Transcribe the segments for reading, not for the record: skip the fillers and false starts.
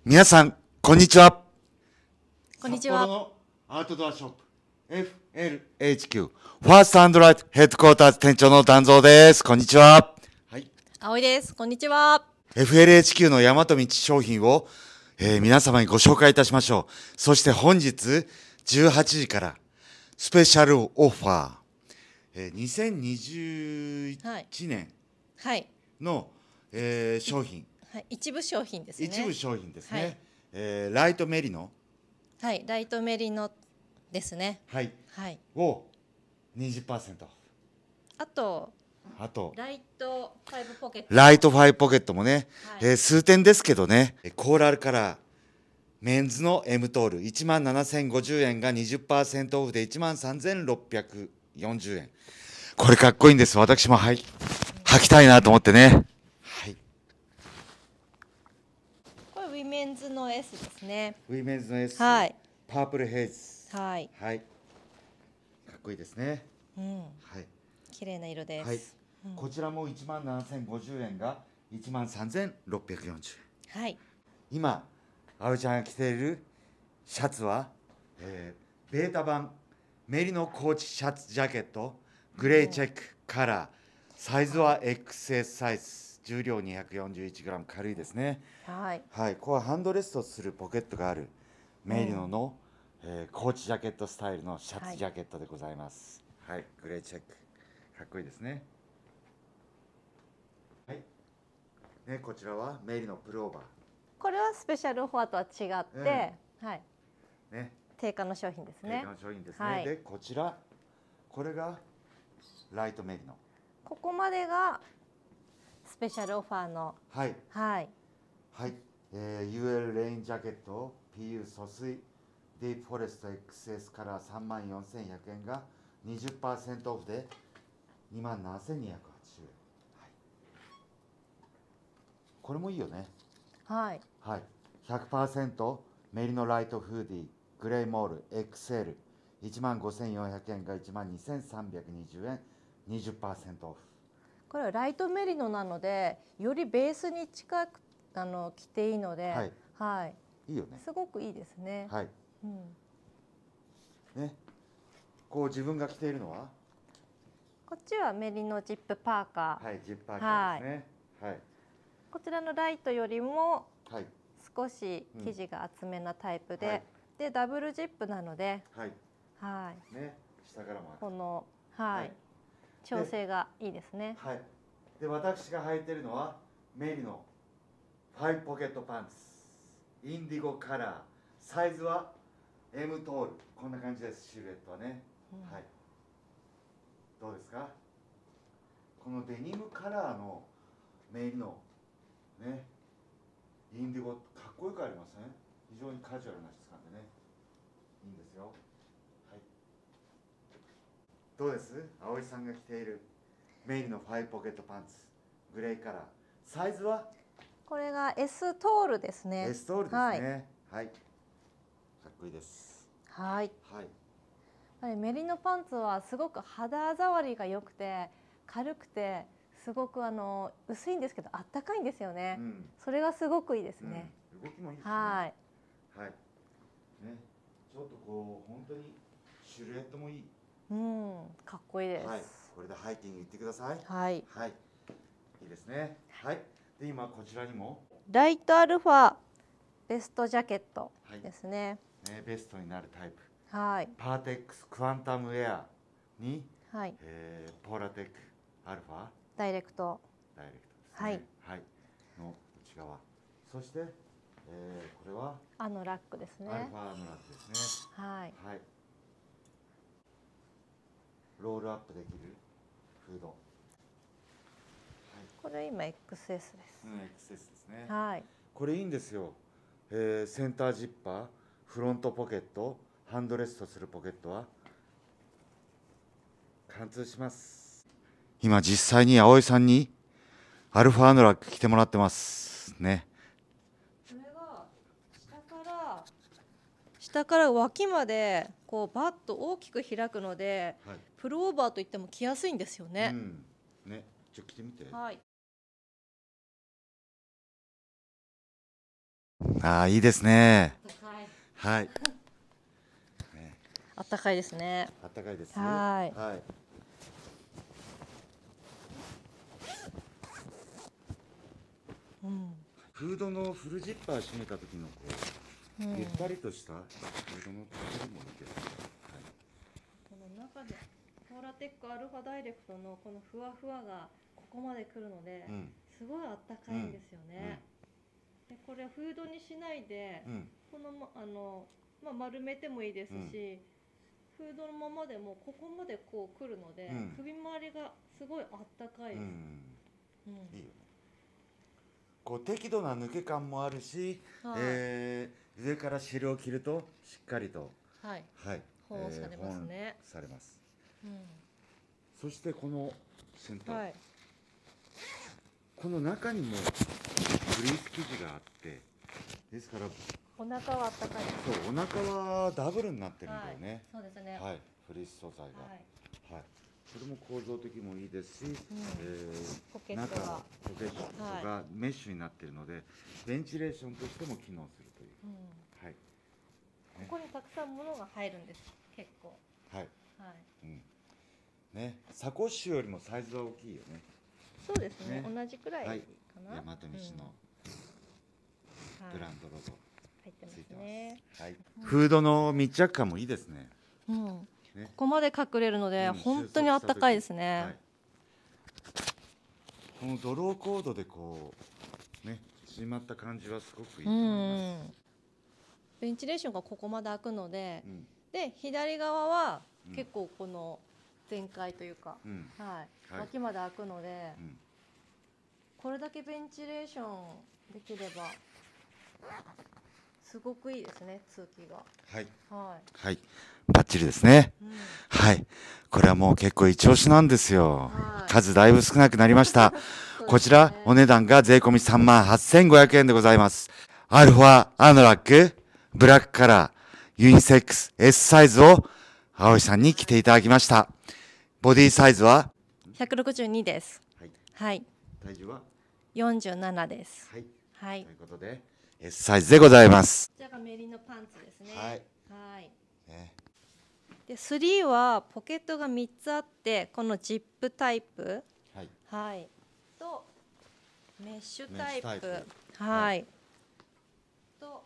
皆さん、こんにちは。 こんにちは。 札幌のアウトドアショップ FLHQ ファーストアンドライトヘッドクォーターズ店長の丹蔵です。こんにちは。はい、 葵です。こんにちは。 FLHQ の大和道商品を、皆様にご紹介いたしましょう。そして本日18時からスペシャルオファー、2021年はい。 の、商品、 はい。一部商品ですね。 一部商品ですね、 はいライトメリノ、 はい。ライトメリノですね。 はい、 はい。 を 20%。 あと、 あとライト5ポケット。 ライトファイポケットもね、 はい数点ですけどね、コーラルカラーメンズの M トール17,050円が 20% オフで13,640円。これかっこいいんです。私も履きたいなと思ってね。はい。 これウィメンズの S ですね。 ウィメンズの S、 はい。 パープルヘイズ。 はい。 はい。かっこいいですね。 うん。 はい。 綺麗な色ではい。 す。 こちらも17,050円が13,640円。 はい。 今、葵ちゃんが着ているシャツは、ベータ版メリノコーチシャツジャケットグレーチェックカラー、サイズは XS サイズ、重量 241g、 軽いですね。 はい。 はい、ここはハンドレストするポケットがあるメリノの、コーチジャケットスタイルのシャツジャケットでございます。はい、グレーチェックかっこいいですね。はい、ね、こちらはメリノプルオーバー。 これはスペシャルオファーとは違って、はい。 ね、 定価の商品ですね。 定価の商品ですね。 はい。 で、こちら、これがライトメリノ。 ここまでがスペシャルオファーの。 はい。 はい。 はい。UL レインジャケット PU 疎水ディープフォレスト XS カラー34,100円が 20% オフで27,280円。はい。これもいいよね。 はい。 はい。100% メリノライトフーディーグレイモール XL 15,400円が12,320円 20% オフ。 これはライトメリノなのでよりベースに近く着ていいので、 はい、 はい、 いいよね。 すごくいいですね。 はい。 うん、 ね。こう自分が着ているのは、 こっちはメリノジップパーカー。 はい、ジップパーカーですね。はい。 こちらのライトよりもはい。 少し生地が厚めなタイプで、 はい、 でダブルジップなので、 はい。 はい、 ね、下からもこの、はい、 はい、 調整がいいですね。 はい。で、私が履いているのはメリノファイポケットパンツインディゴカラー、サイズは M トール、こんな感じです。シルエットはね、はい。どうですか、このデニムカラーのメリノね、インディゴかっこよくありません？非常にカジュアルな質感でね、いいんですよ。はい。どうです？葵さんが着ているメリノファイポケットパンツグレーカラー、サイズはこれが S トールですね。 S トールですね。はい。かっこいいです。 はい。 はい。 メリノパンツはすごく肌触りが良くて軽くてすごく薄いんですけどあったかいんですよね。それがすごくいいですね。 動きもいいですね。 はい。 はい。ね、ちょっとこう本当にシルエットもいい。 うん、かっこいいです。 はい。これでハイキング行ってください。 はい。 はい。いいですね。はい。で今こちらにもライトアルファベストジャケットですね。 ね、ベストになるタイプ。 はい。 パーテックスクワンタムウェアに、 はい。 ポーラテックアルファダイレクト。 ダイレクトですね。 はい。 はい。の内側。そして、これはアノラックですね。 アルファのラックですね。 はい。 はい。ロールアップできるフード。はい、 これ今 XS です。 XS ですね。 はい。 これいいんですよ。センタージッパー、フロントポケット、ハンドレストするポケットは貫通します。今実際に葵さんにアルファアノラック着てもらってますね。 これが下から脇までこうバッと大きく開くので、はい、プルオーバーといっても着やすいんですよね。 ね、ちょっと着てみて。 はい。 ああ、いいですね。 高い。 はい。 あったかいですね。 あったかいです。 はい。 はい。 うん。 フードのフルジッパー閉めた時のこう、ゆったりとしたフードの作りもいいですね。はい。 この中でポーラテックアルファダイレクトのこのふわふわがここまで来るので、すごいあったかいんですよね。でこれフードにしないで、この丸めてもいいですし、フードのままでもここまでこう来るので、首周りがすごいあったかいです。いいよね。こう適度な抜け感もあるし、上から汁を切るとしっかりと保温されますね。 されます。そしてこの先端、この中にもフリース生地があって、ですからお腹はあったかいです。 そう、お腹はダブルになってるんだよね。 そうですね。 はい、フリース素材が。はい。それも構造的もいいですし、 ポケットがポケットがメッシュになっているので、ベンチレーションとしても機能するという。はい。 ここにたくさん物が入るんです。結構。 はい。ね、サコッシュよりもサイズは大きいよね。 そうですね。同じくらいかな。 大和道のブランドロゴ入ってますね。 はい。フードの密着感もいいですね。 ここまで隠れるので本当にあったかいですね。 このドローコードでこうね縮まった感じはすごくいいと思います。 ベンチレーションがここまで開くので、で左側は結構この全開というか、脇まで開くので、これだけベンチレーションできればすごくいいですね、通気が。はい、 バッチリですね。はい、これはもう結構一押しなんですよ。数だいぶ少なくなりました。こちらお値段が税込み38,500円でございます。アルファアノラックブラックカラーユニセックス S サイズを青井さんに着ていただきました。ボディサイズは 162です。はい。 体重は 47です。 はい。ということで S サイズでございます。 こちらがメリノパンツですね。 はい。 で、3はポケットが3つあって、このジップタイプ、とメッシュタイプ、と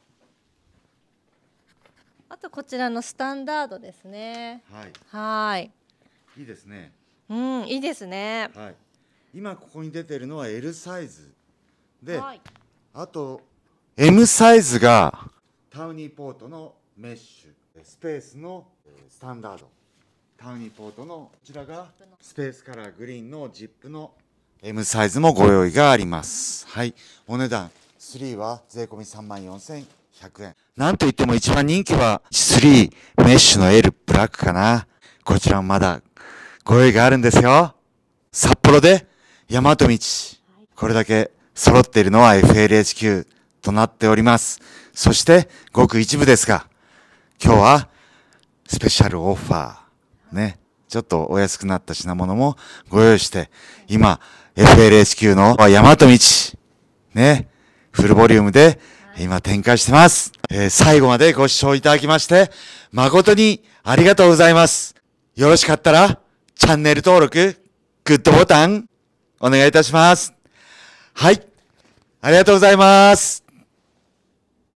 あとこちらのスタンダードですね。いいですね。 いいですね。 今ここに出ているのは L サイズで、あと M サイズがタウニーポートのメッシュ、スペースのスタンダード、タウニーポートのこちらがスペースカラーグリーンのジップの M サイズもご用意があります。はい、お値段3は税込み34,100円。なんといっても一番人気は3メッシュの L ブラックかな。こちらもまだご用意があるんですよ。札幌で大和道、これだけ揃っているのは FLHQ となっております。そしてごく一部ですが、今日はスペシャルオファーね、ちょっとお安くなった品物もご用意して、今 FLHQ の大和道ね、フルボリュームで今展開してます。最後までご視聴いただきまして誠にありがとうございます。よろしかったらチャンネル登録、グッドボタンお願いいたします。はい、ありがとうございます。